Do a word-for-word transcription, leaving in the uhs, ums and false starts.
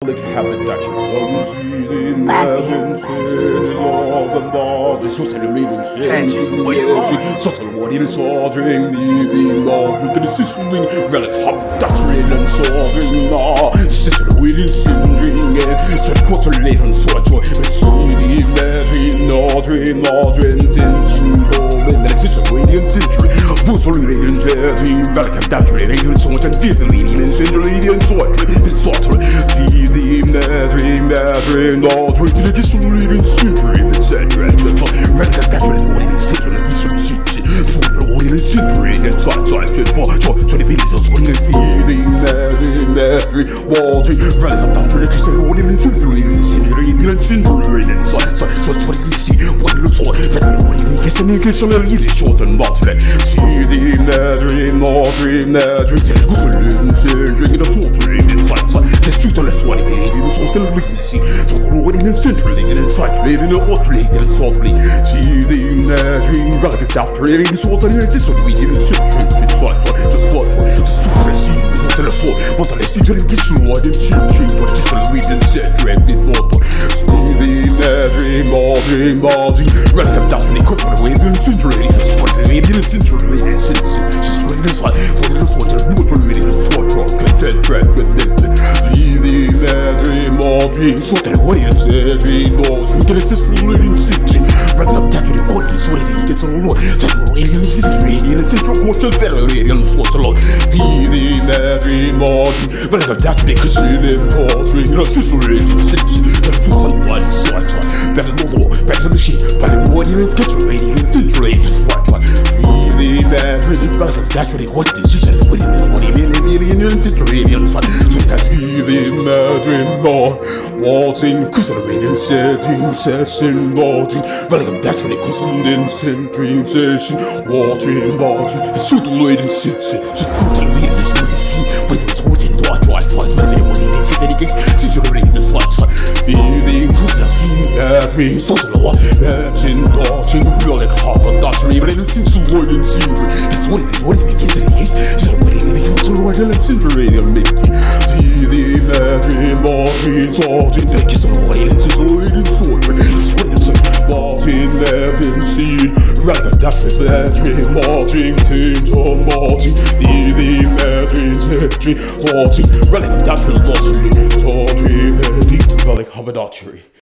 Relic Habituary. Hedge, where you going? Subtle what is ordering, leaving all you can assisting. Relic Habituary and solving law. Sister within sindering, so quarter later and so joy. But see the imagery, Nordrin, Nordrin, Tintin, and the sister within century. Brutal laden, Relic Habituary, and so on, and fifth leading and century, and so on. The Dream, dream, all dream, the dissolute century, et cetera. Relic Habituary, what is century, for the ordinary century, and side side, to the videos, when the feeding, dream, dream, walking, Relic Habituary, the ordinary century, century, and century, and side side, so what you see, what you saw, that what you guess, and you guess, and you short and lots of see the dream, all dream, dream, dissolute century, and a full dream, and side side, there's two to less one. Still witnessing, so the road in centrally and inside, living in utterly and softly. See the dream, Relic Habituary, and so on, and this one we even century, just thought, just thought, super see, what the soul, what the less you drink is so I didn't change, what just a weed and set, dread, did not. See the dream, all dream, all dream, Relic Habituary, because for the way in century, that's what the way in century, and since just what it is like, for the little ones, and what you're reading, and so on, content, dread, dread, see the dream, all dream, so that way and said dream, all dream, that it's this living city. Relic Habituary, all dream, so that he gets on the that we're in the city, and it's a drop, watch a better lady, and so on. See the dream, all dream, Relic Habituary, because she didn't all dream, and it's just living city, and it's just a light, so I try. Better no more, better the sheep, but I'm waiting and get your lady, and it's right, that's what I try. See the dream, Relic Habituary, what is she said, what is it, what is it, and it's a dream, so that's the dream, all waltzing, cruising, setting, session, lodging, Relic Habituary, cruising, centering, session, watching, lodging, suicidal and sitting, so totally leading this see, when it's watching, do I try, try, when it is, it's a game, since you're reading the flights, feeling, cruising, battery, subtle, matching, dodging, Relic Habituary, but it's since the word in century, it's what it is, what it is, it's just waiting, and it's also right, and it's century, and making. The dream, all dreams, all dreams, they just wait and sit, wait and sort, it's what it's about in heaven, see, Relic Habituary, dream, all dreams, dreams, all dreams, the dream, dream, all dreams, Relic Habituary, lost in me, all dream, Relic Habituary.